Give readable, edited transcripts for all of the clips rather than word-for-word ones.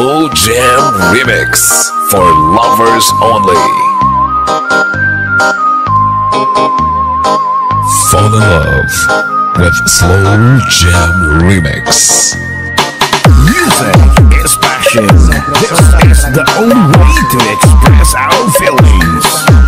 Slow Jam Remix for lovers only. Fall in love with Slow Jam Remix. Music is passion. This is the only way to express our feelings.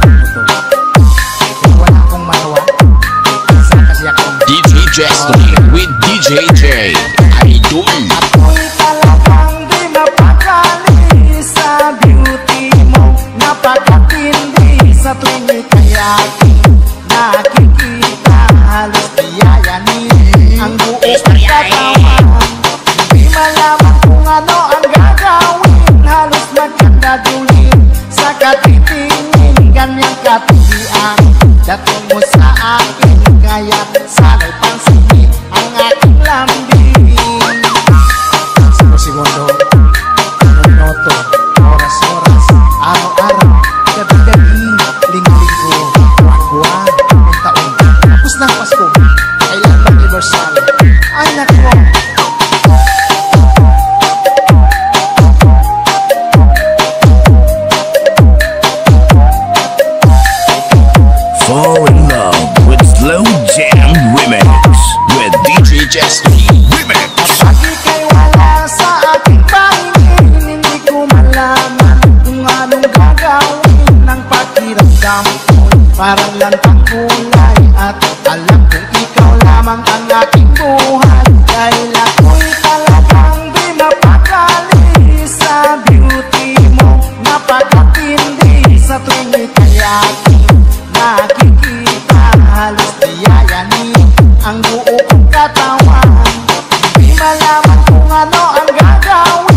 DJ Jestly with DJ J. Idol. Ako'y talagang di mapakali sa beauty mo. Napakatindi sa tuwing ika'y aking nakikita. Halos diyayanin ang buong katawan. Di malaman kung ano ang gagawin. Halos magkandadulin sa katitingin. Ganyang katigian dating mo sa akin. Kaya sana'y pansinin ang aking lambing. Segundo, minuto, oras-oras, araw-araw, gabi-gabi, linggo-linggo, buwan-buwan, taon. Tapos ng Pasko, kailan mag-anniversary? Ay naku! Fall in love with Slow Jam Remix with DJ Jestly. Remix. Kapag ika'y wala sa aking pahingin, hindi ko malaman kung anong gagawin ng pakiramdam ko. Parang lantang kulay at alam kong ikaw lamang ang aking buhay. Dahil ako'y talagang di mapakali sa beauty mo. Napakatindi sa tuwing ika'y aking nakikita. Halos diyayanin ang buo kong katawan. Di malaman kung ano ang gagawin.